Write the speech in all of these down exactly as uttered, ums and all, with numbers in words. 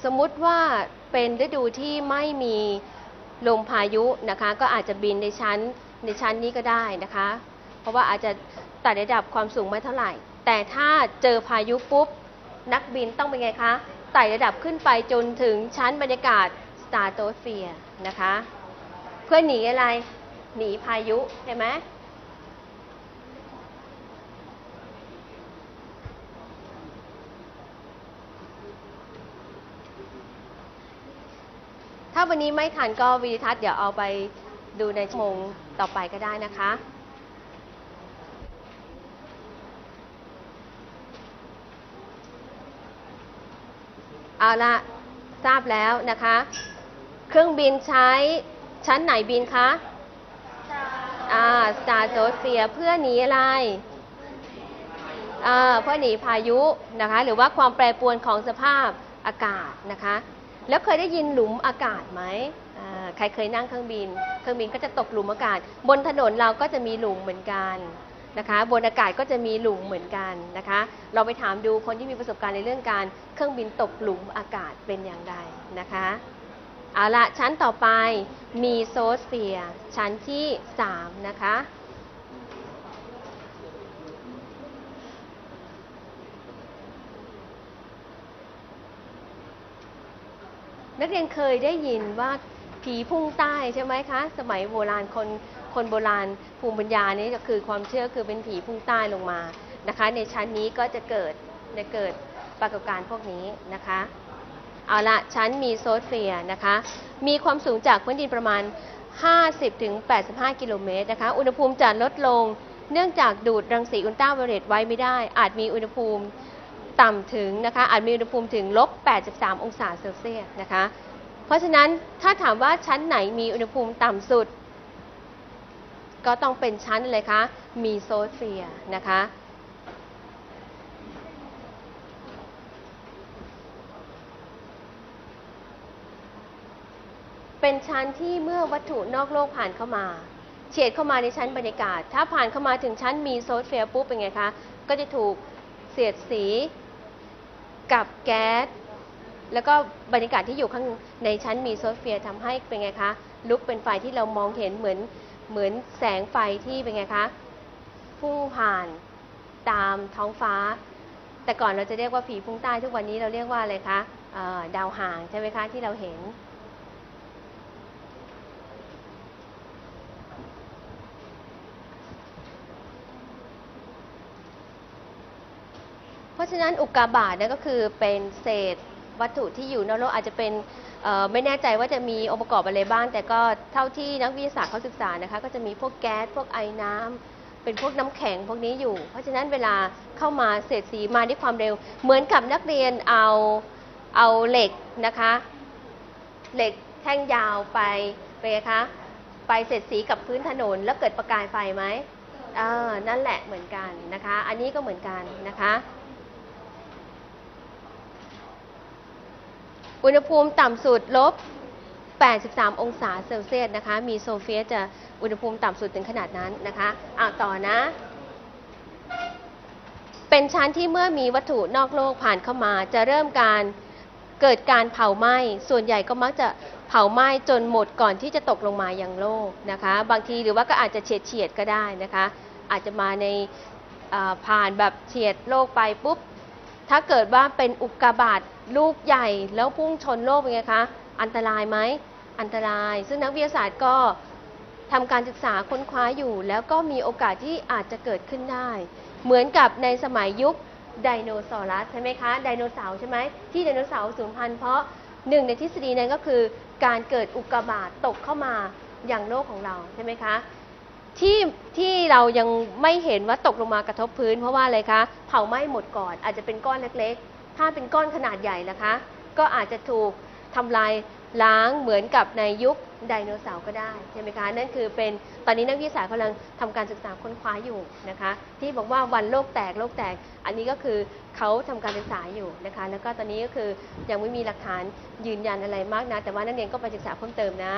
สมมุติว่าเป็นฤดูที่ไม่มีลมพายุนะคะก็อาจจะบินในชั้นในชั้นนี้ก็ได้นะคะเพราะว่าอาจจะไต่ระดับความสูงไม่เท่าไหร่แต่ถ้าเจอพายุปุ๊บนักบินต้องเป็นไงคะไต่ระดับขึ้นไปจนถึงชั้นบรรยากาศสตราโตสเฟียร์นะคะเพื่อหนีอะไรหนีพายุใช่ไหมถ้าวันนี้ไม่ทันก็วิดีทัศน์เดี๋ยวเอาไปดูในชั่วโมงต่อไปก็ได้นะคะเอาละทราบแล้วนะคะเครื่องบินใช้ชั้นไหนบินคะอ่าสตาร์โตสเฟียร์เพื่อหนีอะไรอ่าเพื่อหนีพายุนะคะหรือว่าความแปรปรวนของสภาพอากาศนะคะแล้วเคยได้ยินหลุมอากาศไหมใครเคยนั่งเครื่องบินเครื่องบินก็จะตกหลุมอากาศบนถนนเราก็จะมีหลุมเหมือนกันนะคะบนอากาศก็จะมีหลุมเหมือนกันนะคะเราไปถามดูคนที่มีประสบการณ์ในเรื่องการเครื่องบินตกหลุมอากาศเป็นอย่างไรนะคะเอาละชั้นต่อไปมีโซสเฟียร์ชั้นที่สามนะคะนักเรียนเคยได้ยินว่าผีพุ่งใต้ใช่ไหมคะสมัยโบราณคนคนโบราณภูมิปัญญานี้ก็คือความเชื่อคือเป็นผีพุ่งใต้ลงมานะคะในชั้นนี้ก็จะเกิดจะเกิดปรากฏการณ์พวกนี้นะคะเอาละชั้นมีโซสเฟียร์นะคะมีความสูงจากพื้นดินประมาณ ห้าสิบถึงแปดสิบห้า กิโลเมตรนะคะอุณหภูมิจะลดลงเนื่องจากดูดรังสีอุลตราไวโอเลตไว้ไม่ได้อาจมีอุณหภูมิต่ำถึงนะคะอาจมีอุณหภูมิถึงลบแปดสิบสามองศาเซลเซียสนะคะเพราะฉะนั้นถ้าถามว่าชั้นไหนมีอุณหภูมิต่ำสุดก็ต้องเป็นชั้นเลยคะมีโซสเฟียร์นะคะเป็นชั้นที่เมื่อวัตถุนอกโลกผ่านเข้ามาเฉียดเข้ามาในชั้นบรรยากาศถ้าผ่านเข้ามาถึงชั้นมีโซสเฟียร์ปุ๊บเป็นไงคะก็จะถูกเสียดสีกับแก๊สแล้วก็บรรยากาศที่อยู่ข้างในชั้นมีโซสเฟียร์ทำให้เป็นไงคะลุกเป็นไฟที่เรามองเห็นเหมือนเหมือนแสงไฟที่เป็นไงคะพุ่งผ่านตามท้องฟ้าแต่ก่อนเราจะเรียกว่าผีพุ่งใต้ทุกวันนี้เราเรียกว่าอะไรคะดาวหางใช่ไหมคะที่เราเห็นเพราะฉะนั้นอุกกาบาตเนี่ยก็คือเป็นเศษวัตถุที่อยู่นอกโลกอาจจะเป็นไม่แน่ใจว่าจะมีองค์ประกอบอะไรบ้างแต่ก็เท่าที่นักวิทยาศาสตร์เขาศึกษานะคะก็จะมีพวกแก๊สพวกไอน้ำเป็นพวกน้ำแข็งพวกนี้อยู่เพราะฉะนั้นเวลาเข้ามาเศษสีมาด้วยความเร็วเหมือนกับนักเรียนเอาเอาเหล็กนะคะเหล็กแท่งยาวไปไปคะไปเศษสีกับพื้นถนนแล้วเกิดประกายไฟไหมเออนั่นแหละเหมือนกันนะคะอันนี้ก็เหมือนกันนะคะอุณหภูมิต่ำสุดลบแปดสิบสามองศาเซลเซียสนะคะมีโซเฟียตจะอุณหภูมิต่ำสุดถึงขนาดนั้นนะคะอ่ะต่อนะเป็นชั้นที่เมื่อมีวัตถุนอกโลกผ่านเข้ามาจะเริ่มการเกิดการเผาไหม้ส่วนใหญ่ก็มักจะเผาไหม้จนหมดก่อนที่จะตกลงมายังโลกนะคะบางทีหรือว่าก็อาจจะเฉียดเฉียดก็ได้นะคะอาจจะมาในผ่านแบบเฉียดโลกไปปุ๊บถ้าเกิดว่าเป็นอุกกาบาตลูกใหญ่แล้วพุ่งชนโลกเป็นไงคะอันตรายไหมอันตรายซึ่งนักวิทยาศาสตร์ก็ทำการศึกษาค้นคว้าอยู่แล้วก็มีโอกาสที่อาจจะเกิดขึ้นได้เหมือนกับในสมัยยุคไดโนเสาร์ใช่ไหมคะไดโนเสาร์ใช่ไหมที่ไดโนเสาร์สูญพันธุ์เพราะหนึ่งในทฤษฎีนั้นก็คือการเกิดอุกกาบาตตกเข้ามาอย่างโลกของเราใช่ไหมคะที่ที่เรายังไม่เห็นว่าตกลงมากระทบพื้นเพราะว่าอะไรคะเผาไหม้หมดก่อนอาจจะเป็นก้อนเล็กๆถ้าเป็นก้อนขนาดใหญ่นะคะก็อาจจะถูกทำลายล้างเหมือนกับในยุคไดโนเสาร์ก็ได้ใช่ไหมคะนั่นคือเป็นตอนนี้นักวิทยาศาสตร์กำลังทำการศึกษาค้นคว้าอยู่นะคะที่บอกว่าวันโลกแตกโลกแตกอันนี้ก็คือเขาทำการศึกษาอยู่นะคะแล้วก็ตอนนี้ก็คือยังไม่มีหลักฐานยืนยันอะไรมากนะแต่ว่านักเรียนก็ไปศึกษาเพิ่มเติมนะ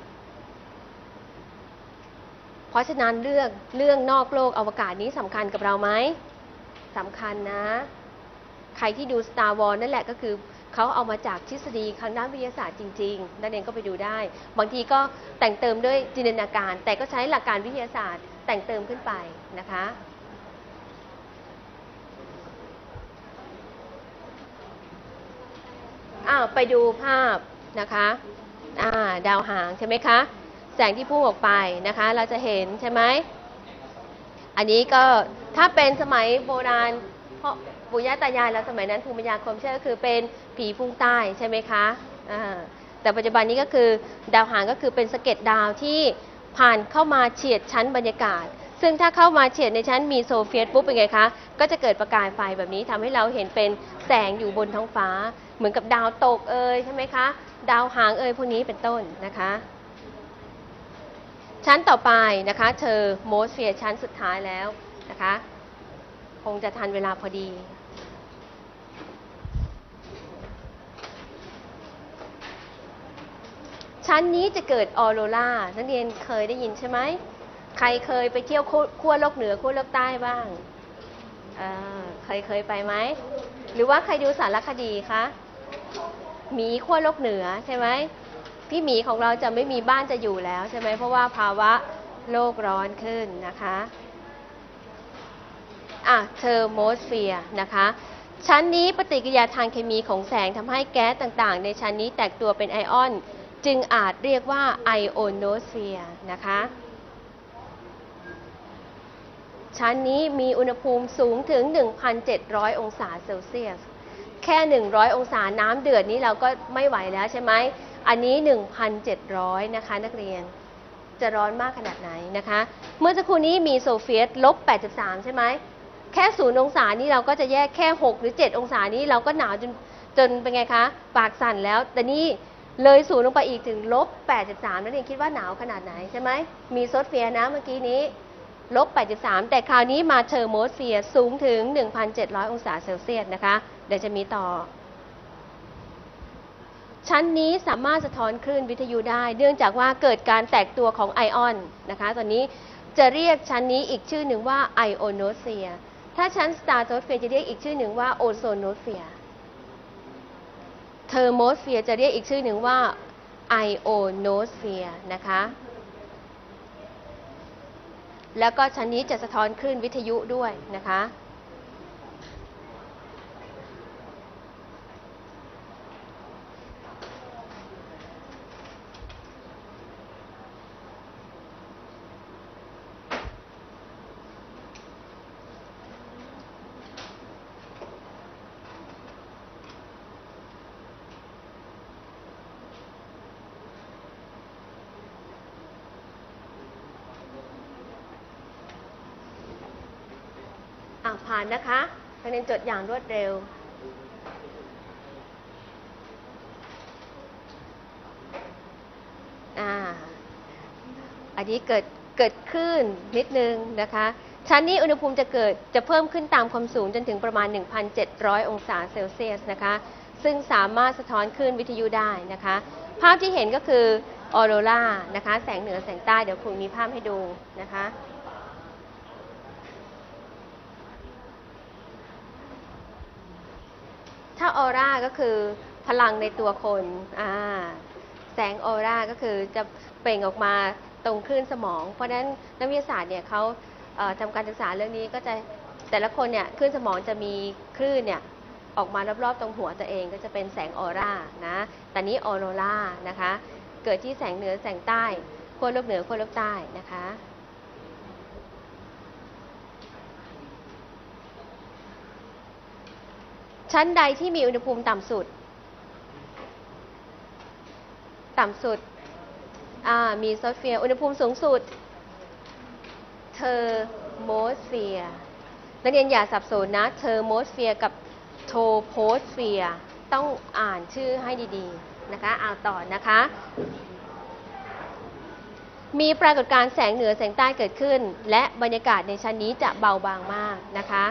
เพราะฉะนั้นเรื่องเรื่องนอกโลกอวกาศนี้สำคัญกับเราไหมสำคัญนะใครที่ดู Star Wars นั่นแหละก็คือเขาเอามาจากทฤษฎีทางด้านวิทยาศาสตร์จริงๆนักเรียนก็ไปดูได้ บางทีก็แต่งเติมด้วยจินตนาการ แต่ก็ใช้หลักการวิทยาศาสตร์แต่งเติมขึ้นไปนะคะอ้าวไปดูภาพนะคะอ่าดาวหางใช่ไหมคะแสงที่พุ่งออกไปนะคะเราจะเห็นใช่ไหมอันนี้ก็ถ้าเป็นสมัยโบราณเพราะปู่ย่าตายายแล้วสมัยนั้นภูมิปัญญาความเชื่อก็คือเป็นผีพุ่งใต้ใช่ไหมคะอ่าแต่ปัจจุบันนี้ก็คือดาวหางก็คือเป็นสะเก็ดดาวที่ผ่านเข้ามาเฉียดชั้นบรรยากาศซึ่งถ้าเข้ามาเฉียดในชั้นมีโซเฟียตปุ๊บเป็นไงคะก็จะเกิดประกายไฟแบบนี้ทำให้เราเห็นเป็นแสงอยู่บนท้องฟ้าเหมือนกับดาวตกเอ่ยใช่ไหมคะดาวหางเอ่ยพวกนี้เป็นต้นนะคะชั้นต่อไปนะคะเธอโมสเฟียร์ชั้นสุดท้ายแล้วนะคะคงจะทันเวลาพอดีชั้นนี้จะเกิดออโรรานักเรียนเคยได้ยินใช่ไหมใครเคยไปเที่ยวขั้วโลกเหนือขั้วโลกใต้บ้างเคยเคยไปไหมหรือว่าใครดูสารคดีคะหมีขั้วโลกเหนือใช่ไหมพี่หมีของเราจะไม่มีบ้านจะอยู่แล้วใช่ไหมเพราะว่าภาวะโลกร้อนขึ้นนะคะอ่ะเทอร์โมสเฟียร์นะคะชั้นนี้ปฏิกิริยาทางเคมีของแสงทำให้แก๊สต่างๆในชั้นนี้แตกตัวเป็นไอออนจึงอาจเรียกว่าไอโอโนสเฟียร์นะคะชั้นนี้มีอุณหภูมิสูงถึง หนึ่งพันเจ็ดร้อย องศาเซลเซียสแค่ หนึ่งร้อย องศาน้ำเดือดนี้เราก็ไม่ไหวแล้วใช่ไหมอันนี้ หนึ่งพันเจ็ดร้อย นะคะนักเรียนจะร้อนมากขนาดไหนนะคะเมื่อสักครู่นี้มีโซเฟียตลบแปดสิบสามใช่ไหมแค่ศูนย์องศานี้เราก็จะแยกแค่หกหรือเจ็ดองศานี้เราก็หนาวจนจนเป็นไงคะปากสั่นแล้วแต่นี่เลยศูนย์ลงไปอีกถึงลบแปดสิบสามนักเรียนคิดว่าหนาวขนาดไหนใช่ไหมมีโซเฟียนะเมื่อกี้นี้ลบแปดสิบสามแต่คราวนี้มาเทอร์โมสเฟียร์สูงถึง หนึ่งพันเจ็ดร้อย องศาเซลเซียสนะคะเดี๋ยวจะมีต่อชั้นนี้สามารถสะท้อนคลื่นวิทยุได้เนื่องจากว่าเกิดการแตกตัวของไอออนนะคะตอนนี้จะเรียกชั้นนี้อีกชื่อหนึ่งว่าไอโอโนสเฟียร์ถ้าชั้นสตาร์โตสเฟียร์จะเรียกอีกชื่อหนึ่งว่าโอโซโนสเฟียร์เทอร์โมสเฟียร์จะเรียกอีกชื่อหนึ่งว่าไอโอโนสเฟียร์นะคะแล้วก็ชั้นนี้จะสะท้อนคลื่นวิทยุด้วยนะคะผ่านนะคะคะแนนจดอย่างรวดเร็วอ่าอันนี้เกิดเกิดขึ้นนิดนึงนะคะชั้นนี้อุณหภูมิจะเกิดจะเพิ่มขึ้นตามความสูงจนถึงประมาณ หนึ่งพันเจ็ดร้อย องศาเซลเซียสนะคะซึ่งสามารถสะท้อนคลื่นวิทยุได้นะคะภาพที่เห็นก็คือออโรรานะคะแสงเหนือแสงใต้เดี๋ยวครูมีภาพให้ดูนะคะถ้าออร่าก็คือพลังในตัวคนแสงออร่าก็คือจะเปล่งออกมาตรงคลื่นสมองเพราะฉะนั้นนักวิทยาศาสตร์เนี่ยเขาทำการศึกษาเรื่องนี้ก็จะแต่ละคนเนี่ยคลื่นสมองจะมีคลื่นเนี่ยออกมารอบๆตรงหัวตัวเองก็จะเป็นแสงออร่านะแต่นี้ออโรรานะคะเกิดที่แสงเหนือแสงใต้ขั้วโลกเหนือขั้วโลกใต้นะคะชั้นใดที่มีอุณหภูมิต่ำสุดต่ำสุดมีโซเฟียร์อุณหภูมิสูงสุดเทอร์โมสเฟียร์นักเรียนอย่าสับสนนะเทอร์โมสเฟียร์กับโทโพสเฟียร์ต้องอ่านชื่อให้ดีๆนะคะเอาต่อนะคะมีปรากฏการณ์แสงเหนือแสงใต้เกิดขึ้นและบรรยากาศในชั้นนี้จะเบาบางมากนะคะ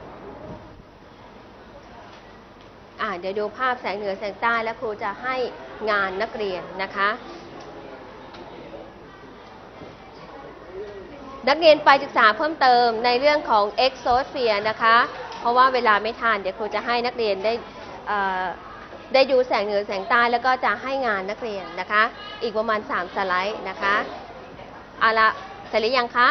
เดี๋ยวดูภาพแสงเหนือแสงใต้แล้วครูจะให้งานนักเรียนนะคะนักเรียนไปศึกษาเพิ่มเติมในเรื่องของ Exosphere นะคะเพราะว่าเวลาไม่ทันเดี๋ยวครูจะให้นักเรียนได้ได้ดูแสงเหนือแสงใต้แล้วก็จะให้งานนักเรียนนะคะอีกประมาณสามสไลด์นะคะเอาละเสร็จหรือยังคะ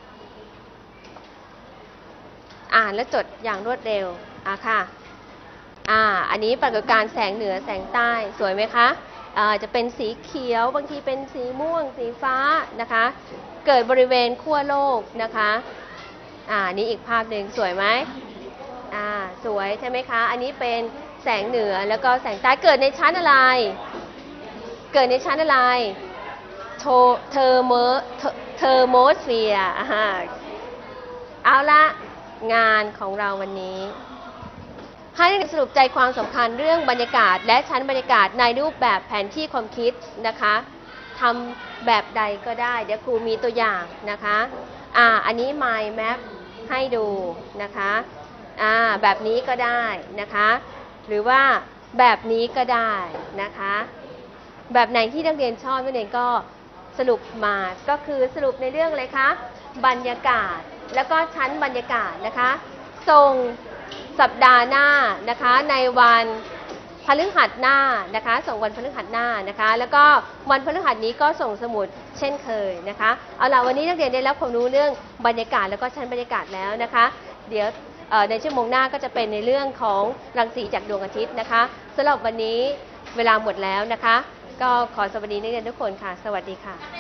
อ่านและจดอย่างรวดเร็วอ่ะค่ะอ่าอันนี้ปรากฏการณ์แสงเหนือแสงใต้สวยไหมคะอ่าจะเป็นสีเขียวบางทีเป็นสีม่วงสีฟ้านะคะเกิดบริเวณขั้วโลกนะคะอ่านี้อีกภาพหนึ่งสวยไหมอ่าสวยใช่ไหมคะอันนี้เป็นแสงเหนือแล้วก็แสงใต้เกิดในชั้นอะไรเกิดในชั้นอะไรโทเทอร์โมเทอร์โมสเฟียร์เอาละงานของเราวันนี้ให้สรุปใจความสำคัญเรื่องบรรยากาศและชั้นบรรยากาศในรูปแบบแผนที่ความคิดนะคะทำแบบใดก็ได้เดี๋ยวครูมีตัวอย่างนะคะอ่าอันนี้ mind map ให้ดูนะคะอ่าแบบนี้ก็ได้นะคะหรือว่าแบบนี้ก็ได้นะคะแบบไหนที่นักเรียนชอบนักเรียนก็สรุปมาก็คือสรุปในเรื่องอะไรคะบรรยากาศแล้วก็ชั้นบรรยากาศนะคะส่งสัปดาห์หน้านะคะในวันพฤหัสหน้านะคะส่งวันพฤหัสหน้านะคะแล้วก็วันพฤหัสนี้ก็ส่งสมุดเช่นเคยนะคะเอาล่ะวันนี้นักเรียนได้รับความรู้เรื่องบรรยากาศแล้วก็ชั้นบรรยากาศแล้วนะคะเดี๋ยวในชั่วโมงหน้าก็จะเป็นในเรื่องของรังสีจากดวงอาทิตย์นะคะสำหรับวันนี้เวลาหมดแล้วนะคะก็ขอสวัสดีนักเรียนทุกคนค่ะสวัสดีค่ะ